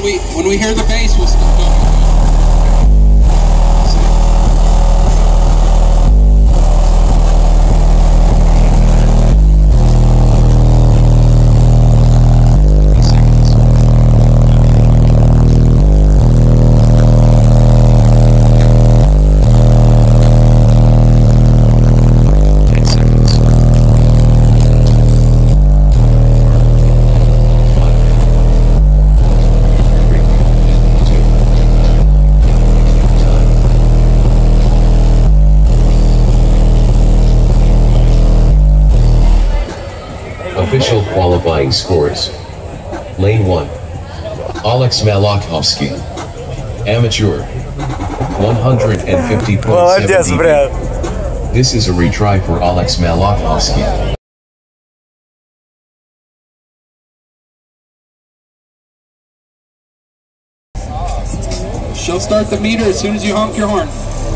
when we hear the bass, we'll stop going. Official qualifying scores. Lane 1. Alex Malachowski. Amateur. 150.7 Молодец, dB. брат. This is a retry for Alex Malachowski. She'll start the meter as soon as you honk your horn.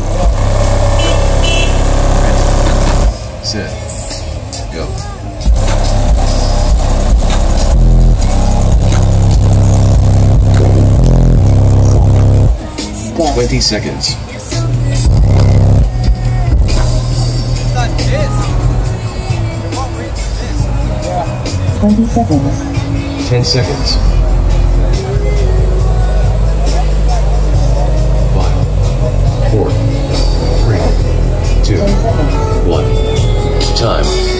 Set. Go. 20 seconds. 20 seconds. 10 seconds. 5, 4, 3, 2, 1. Time.